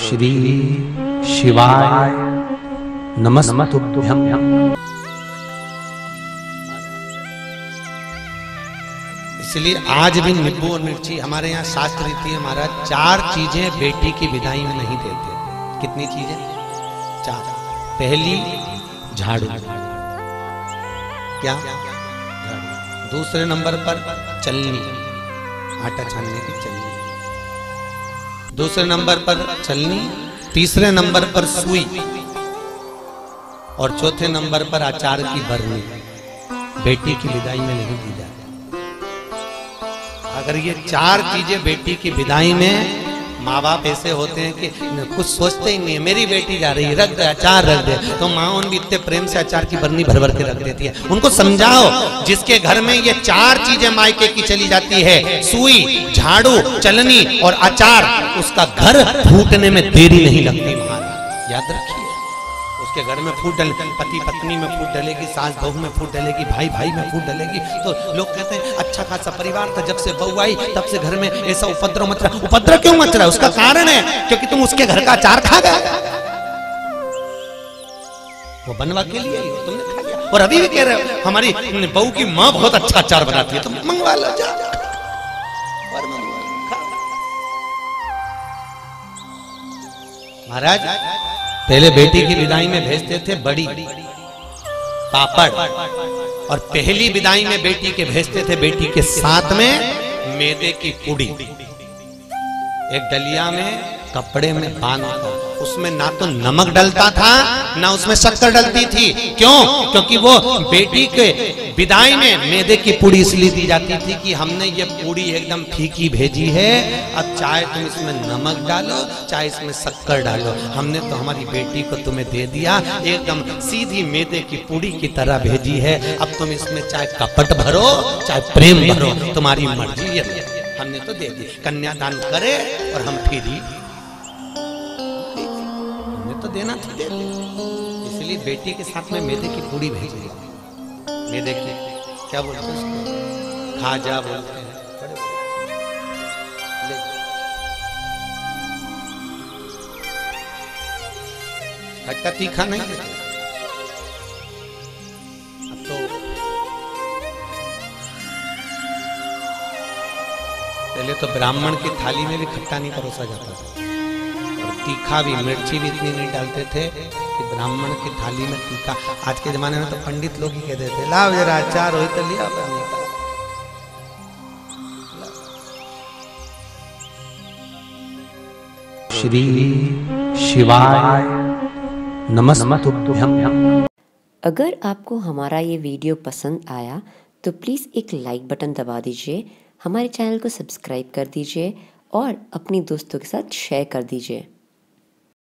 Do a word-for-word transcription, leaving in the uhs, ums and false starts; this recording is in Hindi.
श्री शिवाय नमस्तुभ्यं। इसलिए आज भी नींबू और मिर्ची हमारे यहाँ शास्त्र रीति है महाराज, चार चीजें बेटी की विदाई में नहीं देते। कितनी चीजें? चार। पहली झाड़ू, क्या? झाड़ू। दूसरे नंबर पर चलनी, आटा छानने की चलनी। दूसरे नंबर पर चलनी, तीसरे नंबर पर सुई और चौथे नंबर पर अचार की बरनी। बेटी की विदाई में नहीं दी जाती। अगर ये चार चीजें बेटी की विदाई में, माँ बाप ऐसे होते हैं कि कुछ सोचते ही नहीं है, मेरी बेटी जा रही है, रख दे अचार रख दे, तो माँ उन इतने प्रेम से अचार की बरनी भर भर के रख देती है। उनको समझाओ, जिसके घर में ये चार चीजें मायके की चली जाती है, सुई, झाड़ू, चलनी और अचार, उसका घर फूटने में देरी नहीं लगती महाराज, याद रखिए। उसके घर में फूट डले, पति पत्नी में फूट डलेगी, सास बहू में फूट डलेगी, भाई भाई में फूट डलेगी। तो लोग कहते हैं अच्छा खासा परिवार था, जब से बहू आई तब से घर में ऐसा उपद्रव मच रहा। उपद्रव क्यों मच रहा है? उसका कारण है क्योंकि तुम उसके घर का अचार खा गए। वो बनवा के लिए तुमने खा लिया। और अभी भी कह रहे हो हमारी बहू की माँ बहुत अच्छा अचार बनाती है, तो मंगवा लो जा। महाराज पहले बेटी की विदाई में भेजते थे बड़ी, पापड़, और पहली विदाई में बेटी के भेजते थे बेटी के साथ में मैदे की पूड़ी, एक डलिया में कपड़े में बांधकर। उसमें ना तो नमक डलता था ना उसमें शक्कर डलती थी। क्यों? क्योंकि वो बेटी के विदाई में मैदे की पूड़ी इसलिए दी जाती थी कि हमने ये पूड़ी एकदम फीकी भेजी है, अब चाहे तुम इसमें नमक डालो चाहे इसमें शक्कर डालो, हमने तो हमारी बेटी को तुम्हें दे दिया, एकदम सीधी मैदे की पूड़ी की तरह भेजी है। अब तुम इसमें चाहे कपट भरो चाहे प्रेम भरो, तुम्हारी मर्जी है, हमने तो दे दी। कन्यादान करे और हम फिर तो देना था, दे दे। इसलिए बेटी के साथ में मैदे की पूड़ी भेजी। मैदे की क्या बोलते हैं उसको? खाजा बोलते हैं। खट्टा तीखा नहीं देते। अब तो पहले तो ब्राह्मण की थाली में भी खट्टा नहीं परोसा जाता था, तीखा भी, मिर्ची भी इतनी नहीं डालते थे कि ब्राह्मण की थाली में तीखा। आज के जमाने में तो पंडित लोग ही कहते थे लाओ जरा अचार हो तो लिया। श्री शिवाय नमस्तुभ्यं। अगर आपको हमारा ये वीडियो पसंद आया तो प्लीज़ एक लाइक बटन दबा दीजिए, हमारे चैनल को सब्सक्राइब कर दीजिए और अपनी दोस्तों के साथ शेयर कर दीजिए।